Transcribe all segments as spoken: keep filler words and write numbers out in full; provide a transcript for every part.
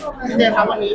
พี่เจครับวันนี้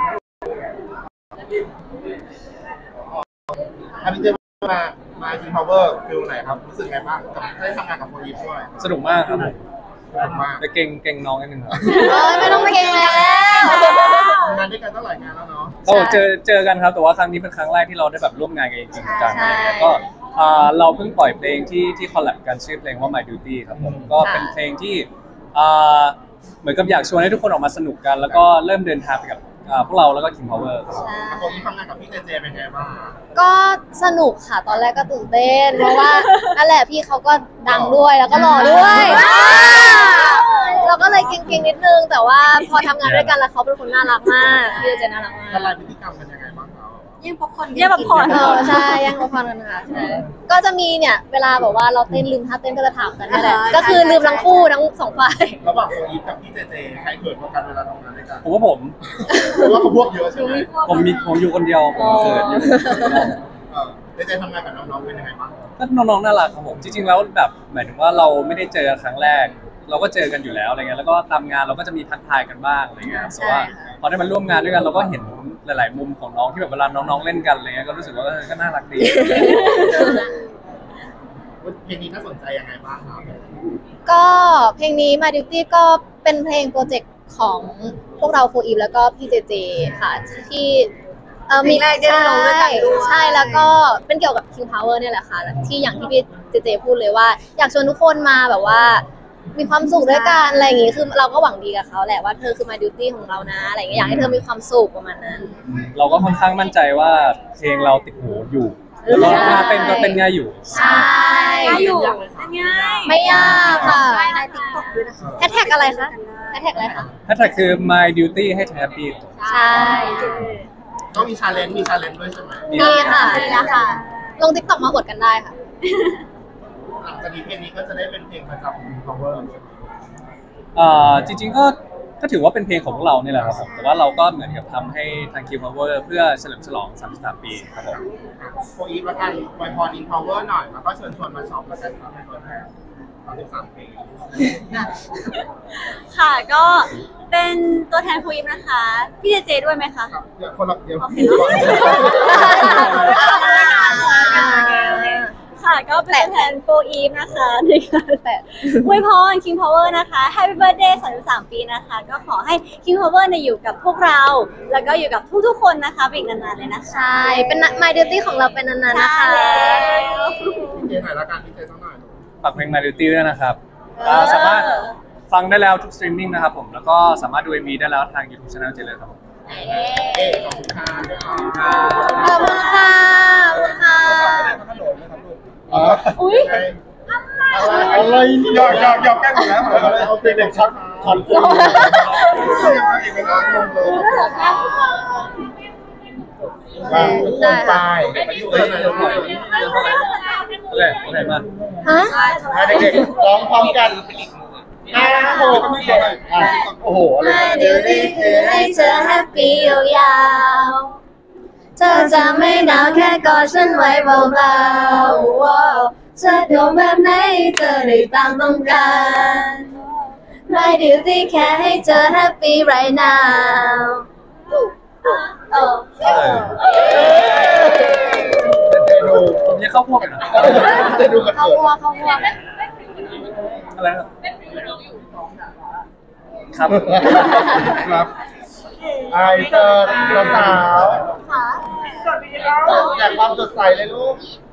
พี่เจมามาคิงพาวเวอร์ฟิลไหนครับรู้สึกไงบ้างกับได้ทำงานกับโฟอีฟด้วยสนุกมากครับผมสนุกมากแต่เก่งเก่งน้องนิดนึงครับไม่ต้องไปเก่งแล้วทำงานด้วยกันตั้งหลายงานแล้วเนาะเราเจอเจอกันครับแต่ว่าครั้งนี้เป็นครั้งแรกที่เราได้แบบร่วมงานกันจริงๆจังอะไรเงี้ยก็เราเพิ่งปล่อยเพลงที่ที่คอลแลบกันชื่อเพลงว่า My Duty ครับผมก็เป็นเพลงที่เหมือนกับอยากชวนให้ทุกคนออกมาสนุกกันแล้วก็เริ่มเดินทางไปกับพวกเราแล้วก็ King Power ครับผมโฟอีฟทำงานกับพี่เจเจเป็นไงบ้างก็สนุกค่ะตอนแรกก็ตื่นเต้นเพราะว่านั่นแหละพี่เขาก็ดังด้วยแล้วก็หล่อด้วยเราก็เลยเก่งๆนิดนึงแต่ว่าพอทำงานด้วยกันแล้วเขาเป็นคนน่ารักมากพี่เจน่ารักมากละลายพฤติกรรมกันยังไงบ้างเขายังป๊อปคอร์นยังป๊อปคอร์นเออใช่ยังป๊อปคอร์นกันค่ะก็จะมีเนี่ยเวลาแบบว่าเราเต้นลืมท่าเต้นก็จะถามกันนี่แหละก็คือลืมทั้งคู่ทั้งสองฝ่ายระหว่างโฟอีฟกับพี่เจเจใครเกิดกว่ากันเวลาทำงานด้วยกันผมว่าผมเพราะว่าเขาพวกเยอะใช่ไหมผมมีผมอยู่คนเดียวผมเกิดอยู่เจเจทำงานกับน้องๆเป็นยังไงบ้างก็น้องๆน่ารักครับผมจริงๆแล้วแบบหมายถึงว่าเราไม่ได้เจอครั้งแรกเราก็เจอกันอยู่แล้วอะไรเงี้ยแล้วก็ตามงานเราก็จะมีทักทายกันบ้างอะไรเงี้ยแต่ว่าพอได้มาร่วมงานด้วยกันเราก็เห็นหลายๆมุมของน้องที่แบบเวลาน้องๆเล่นกันอะไรเงี้ยก็รู้สึกว่าก็น่ารักดีเพลงนี้น่าสนใจยังไงบ้างครับก็เพลงนี้ My Duty ก็เป็นเพลงโปรเจกต์ของพวกเราโฟอีฟแล้วก็พี่เจเจค่ะที่เออมีใช่ใช่แล้วก็เป็นเกี่ยวกับ King Power เนี่ยแหละค่ะที่อย่างที่พี่เจเจพูดเลยว่าอยากชวนทุกคนมาแบบว่ามีความสุขด้วยกันอะไรอย่างงี้คือเราก็หวังดีกับเขาแหละว่าเธอคือ My Duty ของเรานะอะไรอย่างเงี้ยอยากให้เธอมีความสุขประมาณนั้นเราก็ค่อนข้างมั่นใจว่าเพลงเราติดหูอยู่แล้วก็ท่าเต้นก็เต้นง่ายอยู่ใช่ง่ายอยู่ง่ายไม่ยากค่ะใน TikTok ด้วยนะคะแฮชแท็กอะไรคะแฮชแท็กอะไรคะแฮชแท็กคือ My Duty ให้ Happy ใช่ต้องมีชาเลนจ์มีชาเลนจ์ด้วยใช่ไหมมีค่ะมีแล้วค่ะลง TikTok มาอวดกันได้ค่ะหลังจากนี้เพลงนี้ก็จะได้เป็นเพลงประจำของ Power อ่าจริงๆก็ก็ถือว่าเป็นเพลงของพวกเราเนี่ยแหละครับผมแต่ว่าเราก็เหมือนกับทำให้ทาง King Power เพื่อเฉลิมฉลองสามสิบสามปีครับผมโฟอีฟละกันไวพร King Power หน่อยแล้วก็เชิญชวนมาช็อปแล้วกันครับในตัวแทนสามสิบสามปีค่ะก็เป็นตัวแทนโฟอีฟนะคะพี่เจเจด้วยไหมคะครับเดี๋ยวคนละเดี๋ยวค่ะก็เป็นตัวแทนโฟอีฟนะคะในการแต่อวยพร King Power นะคะ Happy Birthday สามสิบสามปีนะคะก็ขอให้ King Power เนี่ยอยู่กับพวกเราแล้วก็อยู่กับทุกๆคนนะคะไปอีกนานๆเลยนะคะใช่เป็น My Duty ของเราเป็นนานๆนะคะพี่เจหน่อยละกันพี่เจสักหน่อยฝากเพลง My Duty ด้วยนะครับสามารถฟังได้แล้วทุกสตรีมมิ่งนะครับผมแล้วก็สามารถดู เอ็ม วี ได้แล้วทาง YouTube Channel เจเลยครับผมขอบคุณค่ะขอบคุณค่ะขอบคุณค่ะอุ้ยอะไรหยอกหยอกหยอกแก้มแล้วเอาเพลงเด็กช็อตช็อตว่าได้ตายโอเคโอเคมาฮะเด็กๆร้องพร้อมกันห้าหกเจ็ดโอ้โหอะไรเดี๋ยวนี้คือให้เธอแฮปปี้ยาวๆเธอจะไม่หนาวแค่กอดฉันไว้เบาๆเธอโดนแบบไหนเธอได้ตามต้องการ My Duty แค่ให้เธอแฮปปี้ right now โอ้ผมยังเข้าพวกกันนะเข้าพวกเข้าพวกอะไรครับครับไอเซอร์สาวแจกความสดใสเลยลูก